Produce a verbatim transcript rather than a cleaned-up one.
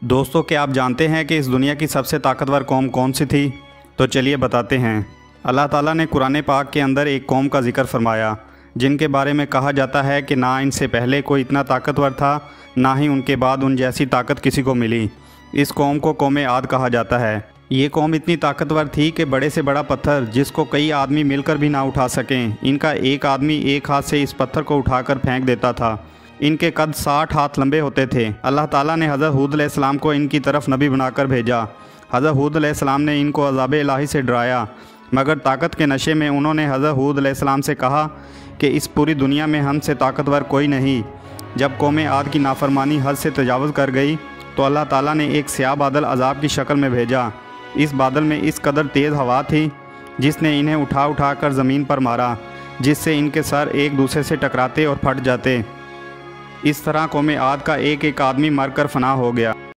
दोस्तों, क्या आप जानते हैं कि इस दुनिया की सबसे ताकतवर कौम कौन सी थी? तो चलिए बताते हैं। अल्लाह ताला ने कुरान पाक के अंदर एक कौम का जिक्र फरमाया जिनके बारे में कहा जाता है कि ना इनसे पहले कोई इतना ताकतवर था, ना ही उनके बाद उन जैसी ताकत किसी को मिली। इस कौम को कौम आद कहा जाता है। ये कौम इतनी ताकतवर थी कि बड़े से बड़ा पत्थर जिसको कई आदमी मिलकर भी ना उठा सकें, इनका एक आदमी एक हाथ से इस पत्थर को उठाकर फेंक देता था। इनके कद साठ हाथ लंबे होते थे। अल्लाह ताला ने हज़रत हूद अलैहिस्सलाम को इनकी तरफ नबी बनाकर भेजा। हज़रत हूद अलैहिस्सलाम ने इनको अज़ाब इलाही से डराया, मगर ताकत के नशे में उन्होंने हज़रत हूद अलैहिस्सलाम से कहा कि इस पूरी दुनिया में हमसे ताकतवर कोई नहीं। जब कौम आद की नाफरमानी हद से तजावुज़ कर गई तो अल्लाह ताला ने एक स्याह बादल अज़ाब की शक्ल में भेजा। इस बादल में इस कदर तेज़ हवा थी जिसने इन्हें उठा उठा कर ज़मीन पर मारा, जिससे इनके सर एक दूसरे से टकराते और फट जाते। इस तरह कौम आद का एक एक आदमी मरकर फना हो गया।